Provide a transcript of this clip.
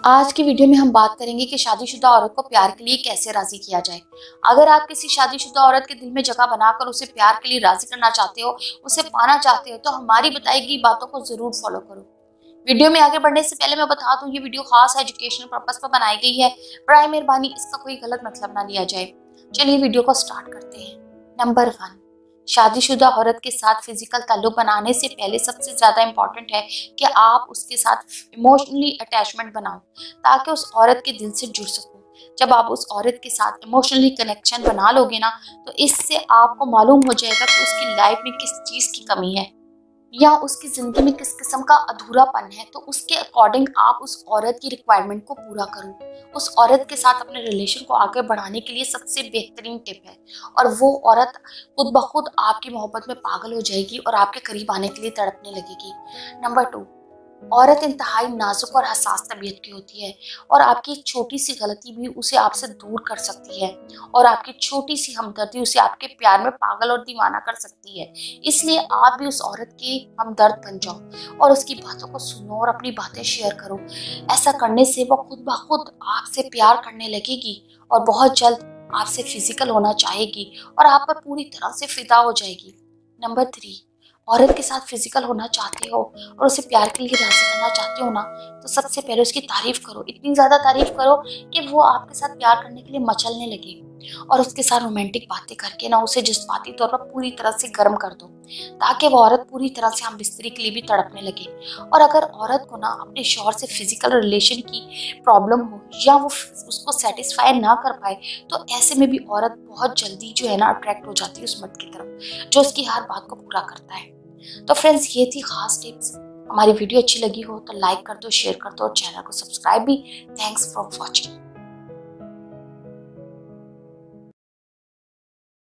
आज की वीडियो में हम बात करेंगे कि शादीशुदा औरत को प्यार के लिए कैसे राजी किया जाए। अगर आप किसी शादीशुदा औरत के दिल में जगह बनाकर उसे प्यार के लिए राजी करना चाहते हो, उसे पाना चाहते हो, तो हमारी बताई गई बातों को जरूर फॉलो करो। वीडियो में आगे बढ़ने से पहले मैं बता दूं, ये वीडियो खास एजुकेशनल पर्पस पर बनाई गई है। बराए मेहरबानी इसका कोई गलत मतलब ना लिया जाए। चलिए वीडियो को स्टार्ट करते हैं। नंबर 1, शादीशुदा औरत के साथ फिजिकल ताल्लुक बनाने से पहले सबसे ज्यादा इम्पोर्टेंट है कि आप उसके साथ इमोशनली अटैचमेंट बनाओ ताकि उस औरत के दिल से जुड़ सको। जब आप उस औरत के साथ इमोशनली कनेक्शन बना लोगे ना, तो इससे आपको मालूम हो जाएगा कि उसकी लाइफ में किस चीज की कमी है या उसकी जिंदगी में किस किस्म का अधूरापन है। तो उसके अकॉर्डिंग आप उस औरत की रिक्वायरमेंट को पूरा करो। उस औरत के साथ अपने रिलेशन को आगे बढ़ाने के लिए सबसे बेहतरीन टिप है, और वो औरत खुद ब खुद आपकी मोहब्बत में पागल हो जाएगी और आपके करीब आने के लिए तड़पने लगेगी। नंबर 2, औरत इंतहाई नाजुक और हसास तबीयत की होती है, और आपकी एक छोटी सी गलती भी उसे आपसे दूर कर सकती है, और आपकी छोटी सी हमदर्दी उसे आपके प्यार में पागल और दीवाना कर सकती है। इसलिए आप भी उस औरत के हमदर्द बन जाओ और उसकी बातों को सुनो और अपनी बातें शेयर करो। ऐसा करने से वो खुद ब खुद आपसे प्यार करने लगेगी और बहुत जल्द आपसे फिजिकल होना चाहेगी और आप पर पूरी तरह से फिदा हो जाएगी। नंबर 3, औरत के साथ फिजिकल होना चाहते हो और उसे प्यार के लिए राजी करना चाहते हो ना, तो सबसे पहले उसकी तारीफ करो। इतनी ज्यादा तारीफ करो कि वो आपके साथ प्यार करने के लिए मचलने लगे, और उसके साथ रोमांटिक बातें करके ना उसे जज्बाती तौर पर पूरी तरह से गर्म कर दो ताकि वो औरत पूरी तरह से हम बिस्तरी के लिए भी तड़पने लगे। और अगर औरत को ना अपने शौहर से फिजिकल रिलेशन की प्रॉब्लम हो या वो उसको सेटिस्फाई ना कर पाए, तो ऐसे में भी औरत बहुत जल्दी जो है ना अट्रैक्ट हो जाती है उस मर्द की तरफ जो उसकी हर बात को पूरा करता है। तो फ्रेंड्स, ये थी खास टिप्स। हमारी वीडियो अच्छी लगी हो तो लाइक कर दो, शेयर कर दो और चैनल को सब्सक्राइब भी। Thanks for watching.